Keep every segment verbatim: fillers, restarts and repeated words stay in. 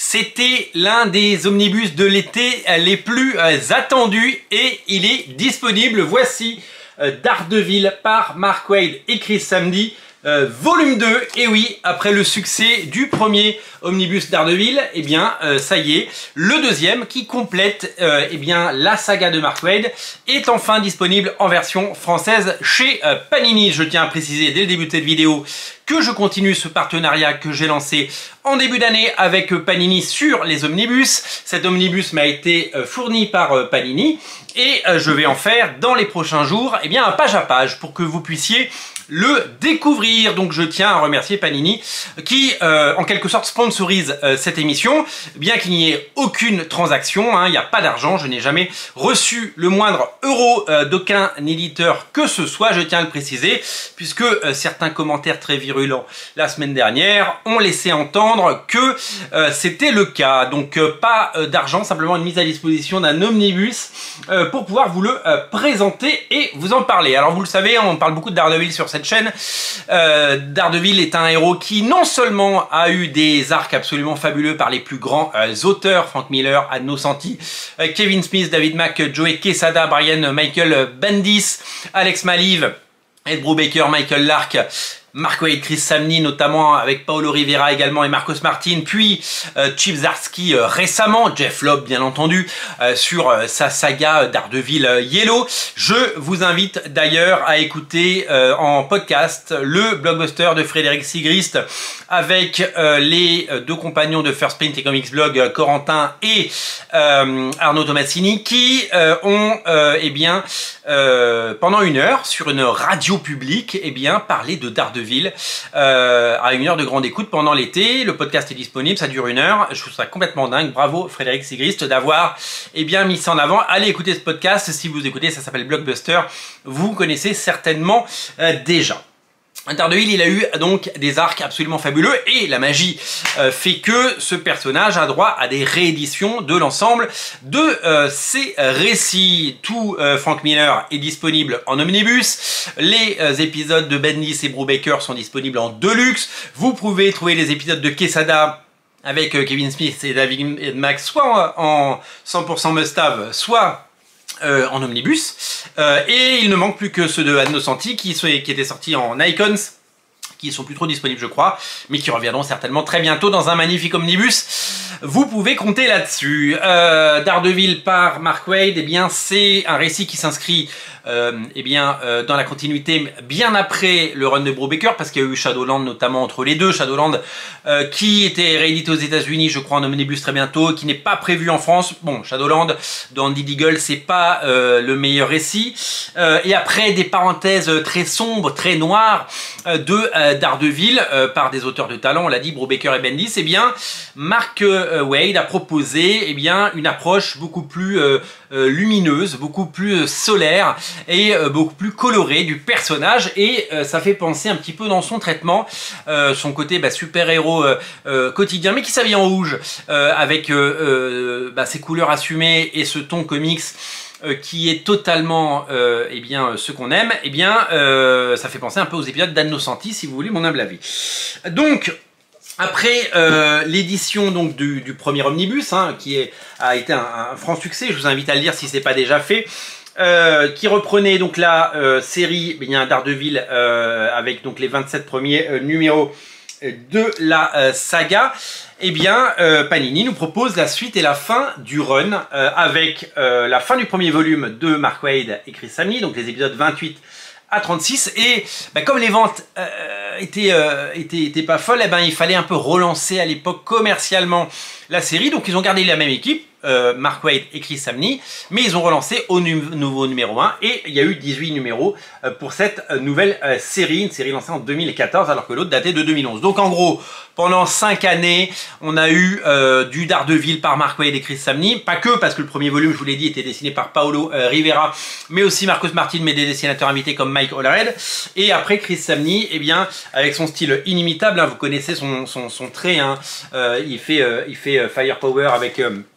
C'était l'un des omnibus de l'été les plus attendus et il est disponible. Voici Daredevil par Mark Waid et Chris Samnee. Euh, volume deux, et oui, après le succès du premier omnibus Daredevil, eh bien, euh, ça y est, le deuxième qui complète euh, eh bien, la saga de Mark Waid est enfin disponible en version française chez euh, Panini. Je tiens à préciser dès le début de cette vidéo que je continue ce partenariat que j'ai lancé en début d'année avec Panini sur les omnibus. Cet omnibus m'a été euh, fourni par euh, Panini et euh, je vais en faire dans les prochains jours eh bien, un page à page pour que vous puissiez le découvrir. Donc je tiens à remercier Panini qui euh, en quelque sorte sponsorise euh, cette émission, bien qu'il n'y ait aucune transaction, hein, il n'y a pas d'argent, je n'ai jamais reçu le moindre euro euh, d'aucun éditeur que ce soit, je tiens à le préciser, puisque euh, certains commentaires très virulents la semaine dernière ont laissé entendre que euh, c'était le cas. Donc euh, pas euh, d'argent, simplement une mise à disposition d'un omnibus euh, pour pouvoir vous le euh, présenter et vous en parler. Alors vous le savez, on parle beaucoup de Daredevil sur cette chaîne. Euh, Daredevil est un héros qui non seulement a eu des arcs absolument fabuleux par les plus grands euh, auteurs, Frank Miller, Ann Nocenti, euh, Kevin Smith, David Mack, Joe Quesada, Brian Michael Bendis, Alex Maliv, Ed Brubaker, Michael Lark, Mark Waid, Chris Samnee notamment avec Paolo Rivera également et Marcos Martin, puis euh, Chip Zdarsky euh, récemment, Jeff Lobb bien entendu euh, sur euh, sa saga Daredevil euh, Yellow. Je vous invite d'ailleurs à écouter euh, en podcast le blockbuster de Frédéric Sigrist avec euh, les euh, deux compagnons de First Print et Comics Blog, euh, Corentin et euh, Arnaud Tomassini, qui euh, ont euh, eh bien euh, pendant une heure sur une radio publique eh bien parlé de Daredevil Ville euh, à une heure de grande écoute pendant l'été. Le podcast est disponible, ça dure une heure. Je trouve ça complètement dingue. Bravo Frédéric Sigrist d'avoir eh bien mis ça en avant. Allez écouter ce podcast si vous écoutez, ça s'appelle Blockbuster. Vous connaissez certainement euh, déjà. Daredevil, il a eu donc des arcs absolument fabuleux et la magie euh, fait que ce personnage a droit à des rééditions de l'ensemble de euh, ses récits. Tout euh, Frank Miller est disponible en omnibus, les euh, épisodes de Bendis et Brubaker sont disponibles en deluxe, vous pouvez trouver les épisodes de Quesada avec euh, Kevin Smith et David Mack soit en cent pour cent must-have, soit Euh, en omnibus, euh, et il ne manque plus que ceux de Ann Nocenti qui, qui étaient sortis en Icons, qui sont plus trop disponibles je crois, mais qui reviendront certainement très bientôt dans un magnifique omnibus. Vous pouvez compter là-dessus. Euh, Daredevil par Mark Waid, eh bien c'est un récit qui s'inscrit euh, eh bien euh, dans la continuité bien après le run de Brubaker, parce qu'il y a eu Shadowland notamment entre les deux. Shadowland euh, qui était réédité aux États-Unis, je crois en omnibus très bientôt, qui n'est pas prévu en France. Bon, Shadowland d'Andy Deagle, c'est pas euh, le meilleur récit. Euh, et après des parenthèses très sombres, très noires euh, de euh, Daredevil euh, par des auteurs de talent, on l'a dit, Brubaker et Bendis, eh bien Mark euh, Waid a proposé eh bien une approche beaucoup plus euh, euh, lumineuse, beaucoup plus euh, solaire et euh, beaucoup plus colorée du personnage, et euh, ça fait penser un petit peu dans son traitement, euh, son côté bah, super-héros euh, euh, quotidien mais qui s'habille en rouge euh, avec euh, euh, bah, ses couleurs assumées et ce ton comics Euh, qui est totalement euh, eh bien, ce qu'on aime, eh bien, euh, ça fait penser un peu aux épisodes d'Ann Nocenti, si vous voulez mon humble avis. Donc, après euh, l'édition donc du, du premier omnibus, hein, qui est, a été un, un franc succès, je vous invite à le lire si ce n'est pas déjà fait, euh, qui reprenait donc la euh, série eh bien, Daredevil euh, avec donc les vingt-sept premiers euh, numéros de la euh, saga. Eh bien, euh, Panini nous propose la suite et la fin du run euh, avec euh, la fin du premier volume de Mark Waid et Chris Samnee, donc les épisodes vingt-huit à trente-six. Et bah, comme les ventes euh, étaient, euh, étaient, étaient pas folles, eh ben, il fallait un peu relancer à l'époque commercialement la série. Donc ils ont gardé la même équipe, euh, Mark Waid et Chris Samnee, mais ils ont relancé au nu nouveau numéro un et il y a eu dix-huit numéros euh, pour cette euh, nouvelle euh, série, une série lancée en deux mille quatorze alors que l'autre datait de deux mille onze. Donc en gros, pendant cinq années, on a eu euh, du Daredevil par Mark Waid et Chris Samnee, pas que parce que le premier volume, je vous l'ai dit, était dessiné par Paolo euh, Rivera, mais aussi Marcos Martin, mais des dessinateurs invités comme Mike Allred. Et après Chris Samnee, eh bien, avec son style inimitable, hein, vous connaissez son, son, son trait, hein, euh, il fait, euh, il fait euh, Firepower avec... Euh,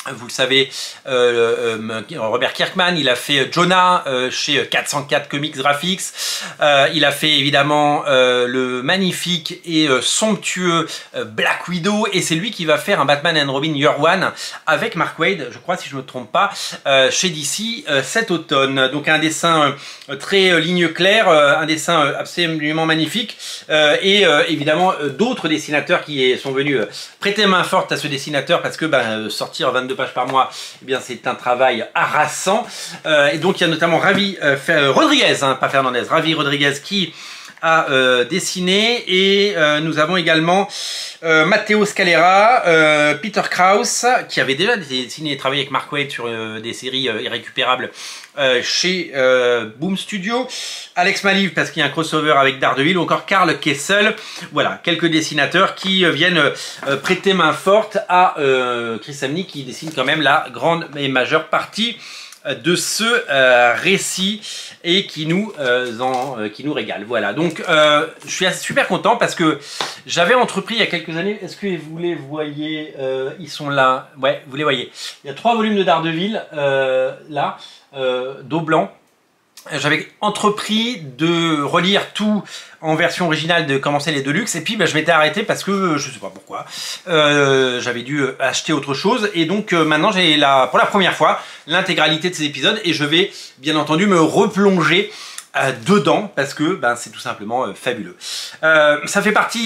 Vous le savez, euh, euh, Robert Kirkman, il a fait Jonah euh, chez quatre cent quatre Comics Graphics. Euh, il a fait évidemment euh, le magnifique et euh, somptueux euh, Black Widow. Et c'est lui qui va faire un Batman and Robin Year One avec Mark Waid, je crois si je ne me trompe pas, euh, chez D C euh, cet automne. Donc un dessin euh, très euh, ligne claire, euh, un dessin euh, absolument magnifique. Euh, et euh, évidemment euh, d'autres dessinateurs qui sont venus euh, prêter main forte à ce dessinateur parce que ben, sortir vingt-deux pages par mois, eh bien c'est un travail harassant. Euh, et donc il y a notamment Ravi euh, Rodriguez, hein, pas Fernandez, Ravi Rodriguez qui a euh, dessiné, et euh, nous avons également euh, Matteo Scalera, euh, Peter Krause qui avait déjà dessiné et travaillé avec Mark Waid sur euh, des séries euh, irrécupérables euh, chez euh, Boom Studio, Alex Maliv parce qu'il y a un crossover avec Daredevil, ou encore Karl Kessel. Voilà, quelques dessinateurs qui euh, viennent euh, prêter main forte à euh, Chris Samnee qui dessine quand même la grande et majeure partie de ce euh, récit et qui nous, euh, en, euh, qui nous régale. Voilà, donc euh, je suis super content parce que j'avais entrepris il y a quelques années, est-ce que vous les voyez, euh, ils sont là, ouais, vous les voyez. Il y a trois volumes de Daredevil, euh, là, euh, dos blanc. J'avais entrepris de relire tout en version originale, de commencer les Deluxe, et puis bah, je m'étais arrêté parce que je sais pas pourquoi euh, j'avais dû acheter autre chose, et donc euh, maintenant j'ai la, pour la première fois l'intégralité de ces épisodes, et je vais bien entendu me replonger euh, dedans parce que bah, c'est tout simplement euh, fabuleux. Euh, ça fait partie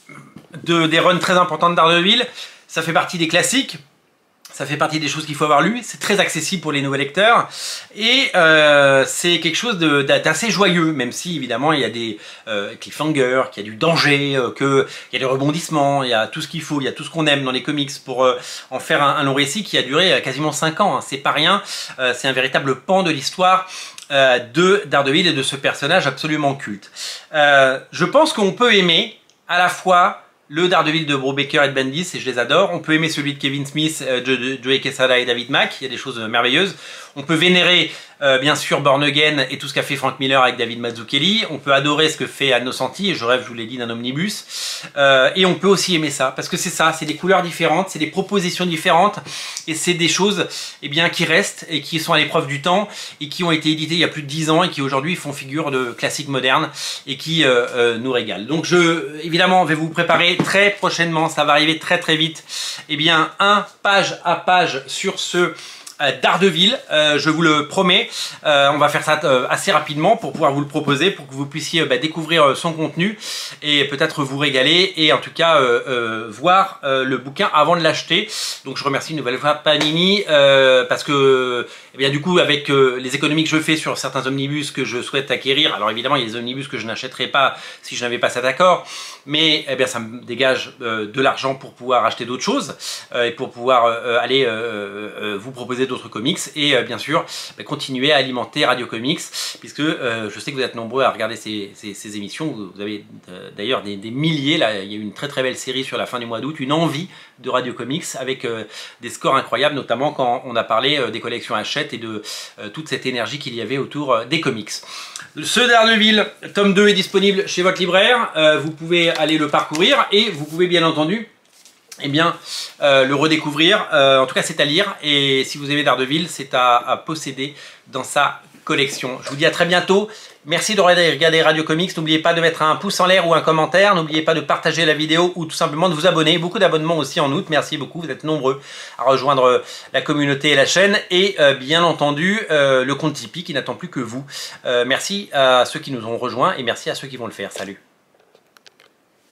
de, des runs très importants de Daredevil, ça fait partie des classiques. Ça fait partie des choses qu'il faut avoir lues, c'est très accessible pour les nouveaux lecteurs, et euh, c'est quelque chose d'assez joyeux, même si évidemment il y a des euh, cliffhangers, qu'il y a du danger, euh, qu'il y a des rebondissements, il y a tout ce qu'il faut, il y a tout ce qu'on aime dans les comics pour euh, en faire un, un long récit qui a duré euh, quasiment cinq ans, hein. C'est pas rien, euh, c'est un véritable pan de l'histoire euh, de Daredevil et de ce personnage absolument culte. Euh, je pense qu'on peut aimer à la fois le Daredevil de Brubaker et de Bendis, et je les adore. On peut aimer celui de Kevin Smith, euh, de Joe Quesada et David Mack, il y a des choses merveilleuses. On peut vénérer euh, bien sûr Born Again et tout ce qu'a fait Frank Miller avec David Mazzucchelli. On peut adorer ce que fait Anno Santi, et je rêve, je vous l'ai dit, d'un omnibus. Euh, et on peut aussi aimer ça, parce que c'est ça, c'est des couleurs différentes, c'est des propositions différentes, et c'est des choses eh bien, qui restent et qui sont à l'épreuve du temps, et qui ont été éditées il y a plus de dix ans, et qui aujourd'hui font figure de classiques modernes, et qui euh, euh, nous régalent. Donc je, évidemment, vais vous préparer très prochainement, ça va arriver très très vite, eh bien, un page à page sur ce Daredevil, euh, je vous le promets. Euh, on va faire ça euh, assez rapidement pour pouvoir vous le proposer, pour que vous puissiez euh, bah, découvrir euh, son contenu et peut-être vous régaler, et en tout cas euh, euh, voir euh, le bouquin avant de l'acheter. Donc je remercie une nouvelle fois Panini euh, parce que eh bien, du coup avec euh, les économies que je fais sur certains omnibus que je souhaite acquérir, alors évidemment il y a des omnibus que je n'achèterais pas si je n'avais pas cet accord, mais eh bien, ça me dégage euh, de l'argent pour pouvoir acheter d'autres choses euh, et pour pouvoir euh, aller euh, euh, vous proposer d'autres comics, et euh, bien sûr bah, continuer à alimenter Radio Comics, puisque euh, je sais que vous êtes nombreux à regarder ces, ces, ces émissions. Vous avez euh, d'ailleurs des, des milliers, là il y a eu une très très belle série sur la fin du mois d'août, une envie de Radio Comics avec euh, des scores incroyables, notamment quand on a parlé euh, des collections Hachette et de euh, toute cette énergie qu'il y avait autour euh, des comics. Ce Daredevil tome deux est disponible chez votre libraire, euh, vous pouvez aller le parcourir, et vous pouvez bien entendu eh bien, euh, le redécouvrir. Euh, en tout cas, c'est à lire, et si vous aimez Daredevil, c'est à, à posséder dans sa collection. Je vous dis à très bientôt. Merci de regarder Radio Comics. N'oubliez pas de mettre un pouce en l'air ou un commentaire. N'oubliez pas de partager la vidéo ou tout simplement de vous abonner. Beaucoup d'abonnements aussi en août. Merci beaucoup. Vous êtes nombreux à rejoindre la communauté et la chaîne. Et euh, bien entendu, euh, le compte Tipeee qui n'attend plus que vous. Euh, merci à ceux qui nous ont rejoints, et merci à ceux qui vont le faire. Salut.